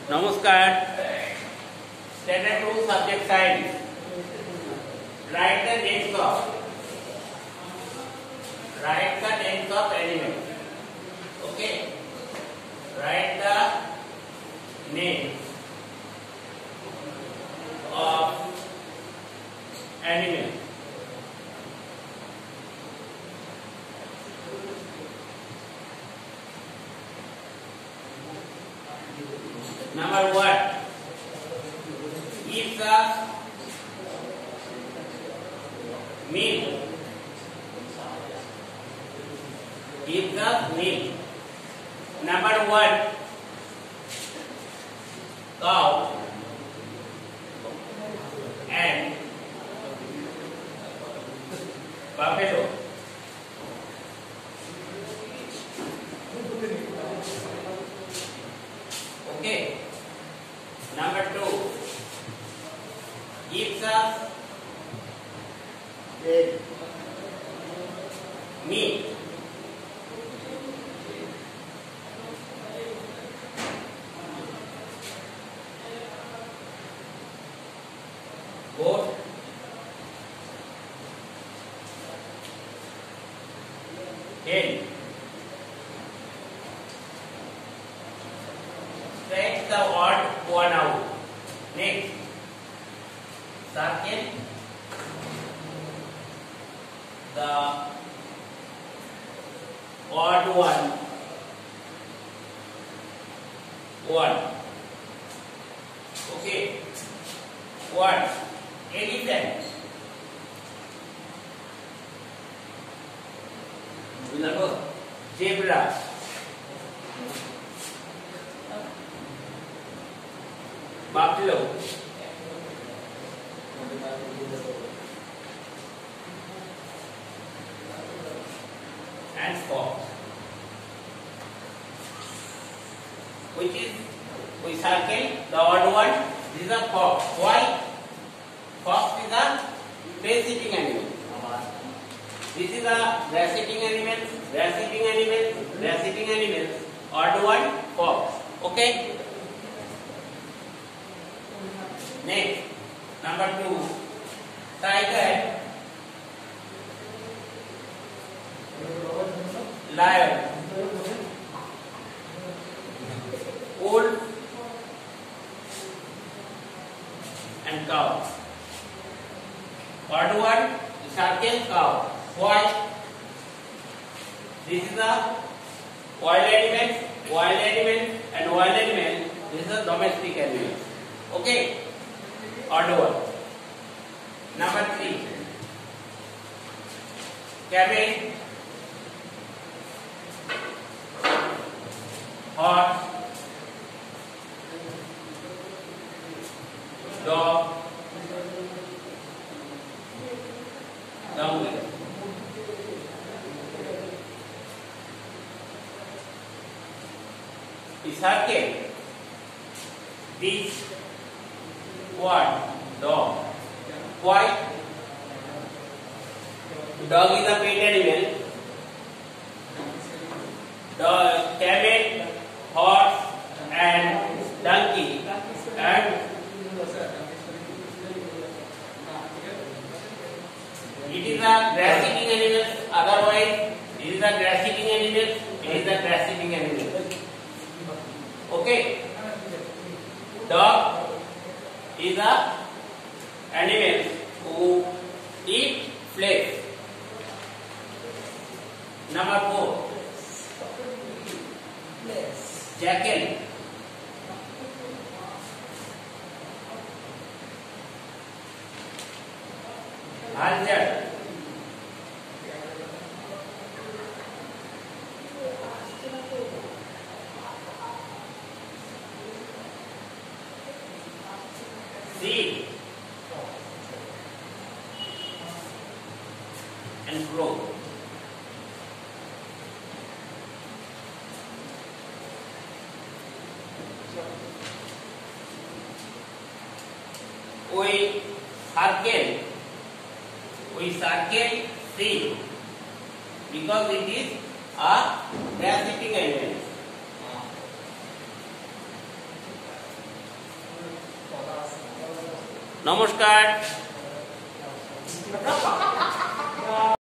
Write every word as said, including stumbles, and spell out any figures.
নমস্কার। Standard two subject science. Write the names of. Write the names of animals. Okay. Write the names of animals. Number one, eats the meat. Eats the meat. Number one, cow and buffalo. Okay. Number two, eats the meat. Goat hen. Take the odd one out. Next, circle the odd one. One. Okay. One. Elephant. Zebra. Buffalo. And fox. Which is, we circle the odd one. This is a fox. Why? Fox is a grass-eating animal. This is a grass-eating animal, grass-eating animal, grass-eating animal. Odd one, fox. Okay. Next, number two, tiger, lion, wolf, and cow. Odd one, circle cow. Why? This is a wild animal, wild animal, and wild animal. This is a domestic animal. Okay. Odd one. Number three, camel, horse, dog, donkey. Circle this one, dog. Why? Dog is a pet animal. Dog, camel, horse, and donkey, and it is a grass-eating animal. Otherwise, it is a grass-eating animal. It is a grass-eating animal. Okay. Dog is a animal who eat flesh. Number four, jackal. Hazard. Seed and grow. We circle, we circle seed because it is a grass-eating animal. নমস্কার।